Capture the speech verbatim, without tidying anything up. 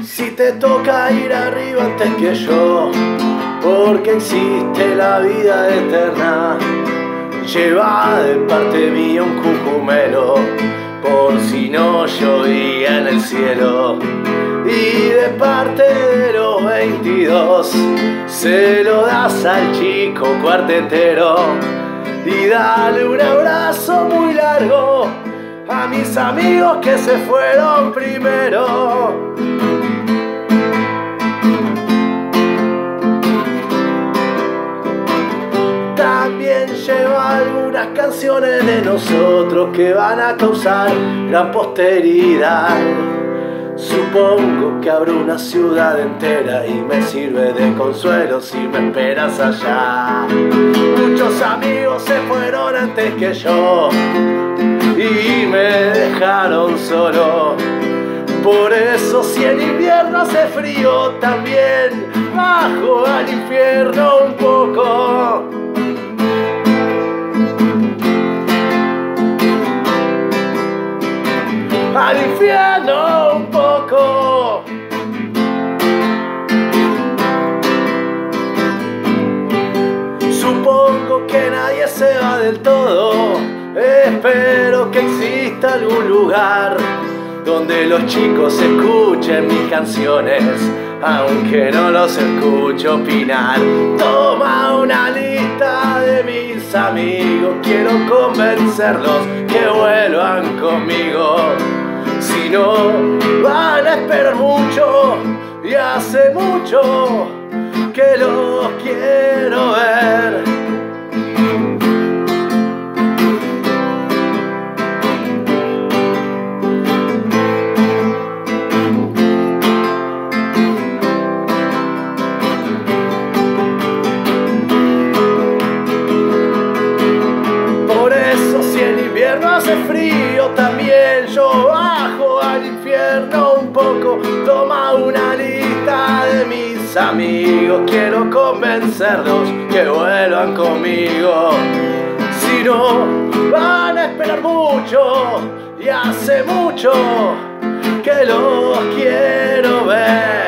Si te toca ir arriba antes que yo, porque existe la vida eterna, lleva de parte mía un cucumelo, por si no llovía en el cielo. Y de parte de los veintidós, se lo das al chico cuartetero. Y dale un abrazo muy largo a mis amigos que se fueron primero. También lleva algunas canciones de nosotros que van a causar gran posteridad. Supongo que abro una ciudad entera y me sirve de consuelo si me esperas allá. Muchos amigos se fueron antes que yo y me dejaron solo. Por eso si en invierno hace frío también bajo al infierno un poco. Al infierno un poco. Supongo que nadie se va del todo. Espero que exista algún lugar donde los chicos escuchen mis canciones, aunque no los escucho opinar. Toma una lista de mis amigos, quiero convencerlos que vuelvan conmigo. Si no, van a esperar mucho, y hace mucho que los quiero ver. Por eso si en invierno hace frío también yo bajo al infierno un poco. Toma una lista de mis amigos, quiero convencerlos que vuelvan conmigo. Si no, van a esperar mucho, y hace mucho que los quiero ver.